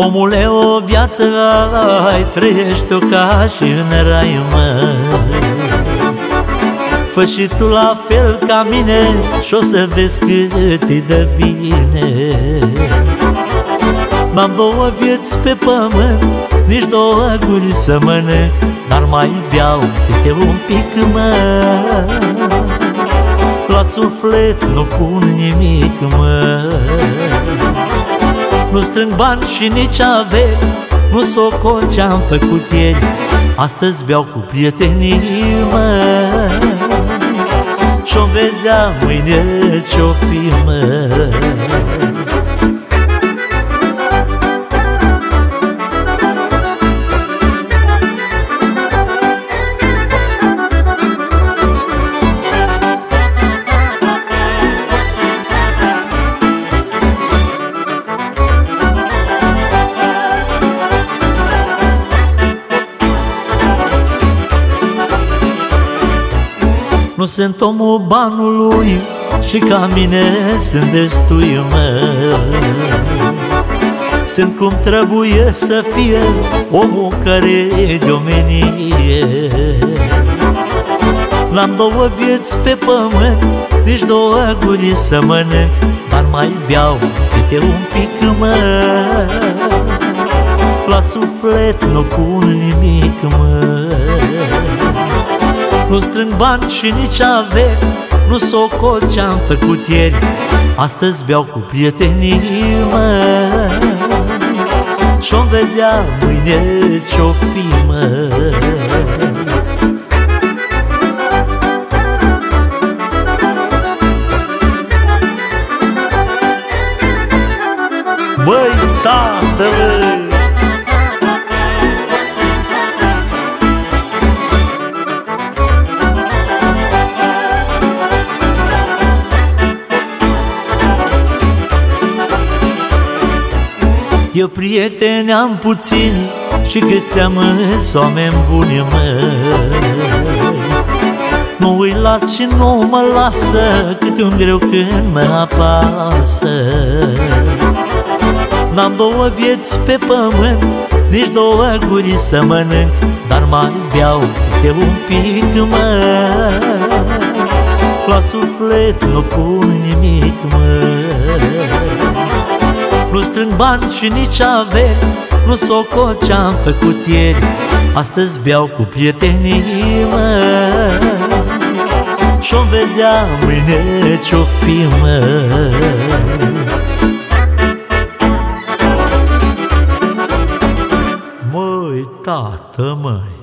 Omule, o viață ai, trăiești-o ca și în rai, mă. Fă și tu la fel ca mine și o să vezi cât-i de bine. N-am două vieți pe pământ, nici două guri să mănânc, dar mai beau câte un pic, mă. La suflet nu pun nimic, mă. Nu strâng bani și nici averi, nu socot ce-am făcut ieri. Astăzi beau cu prietenii, mă. Și-o vedea mâine ce-o fi, mă. Nu sunt omul banului și ca mine sunt destui, mă. Sunt cum trebuie să fie omul care e de omenie. N-am două vieți pe pământ, nici două guri să mănânc, dar mai beau câte un pic, mă. La suflet nu pun nimic, mă. Nu strâng bani și nici averi, nu socot ce-am făcut ieri. Astăzi beau cu prietenii, mă. Și-o vedea mâine ce-o fi, mă. Băi, tată, eu prieteni am puțin și câți am îs oameni buni, mă. Nu îi las și nu mă lasă câte un greu când mă apasă. N-am două vieți pe pământ, nici două guri să mănânc, dar mai beau câte un pic, mă. La suflet nu pun nimic, mă. Nu strâng bani și nici averi, nu socot ce-am făcut ieri. Astăzi beau cu prietenii, mă. Și-o vedea mâine ce-o fi, mă. Măi, tată, măi.